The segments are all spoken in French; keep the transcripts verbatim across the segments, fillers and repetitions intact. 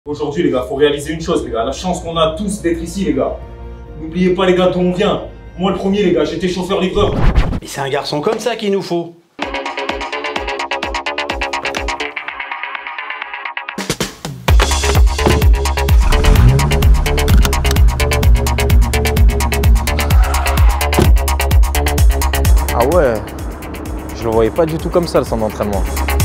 Aujourd'hui, les gars, faut réaliser une chose, les gars. La chance qu'on a tous d'être ici, les gars. N'oubliez pas, les gars, d'où on vient. Moi, le premier, les gars, j'étais chauffeur-livreur. Mais c'est un garçon comme ça qu'il nous faut. Ah ouais, je le voyais pas du tout comme ça le centre d'entraînement.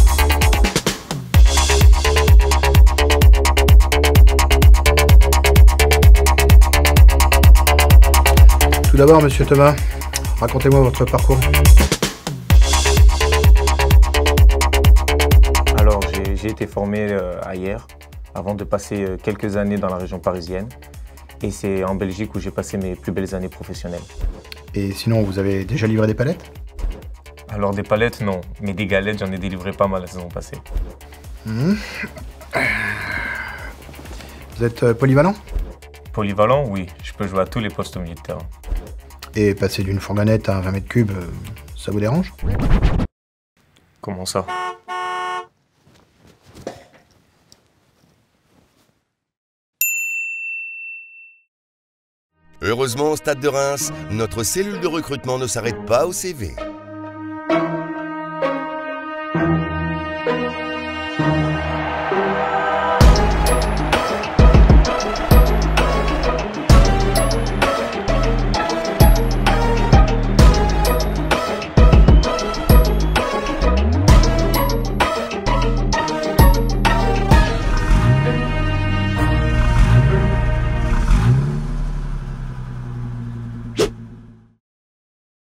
Tout d'abord, monsieur Thomas, racontez-moi votre parcours. Alors, j'ai été formé euh, à Hyères avant de passer euh, quelques années dans la région parisienne. Et c'est en Belgique où j'ai passé mes plus belles années professionnelles. Et sinon, vous avez déjà livré des palettes? Alors, des palettes, non. Mais des galettes, j'en ai délivré pas mal la saison passée. Mmh. Vous êtes euh, polyvalent? Polyvalent, oui. Je peux jouer à tous les postes au milieu de terrain. Et passer d'une fourgonnette à vingt mètres cubes, euh, ça vous dérange? Comment ça? Heureusement, au Stade de Reims, notre cellule de recrutement ne s'arrête pas au C V.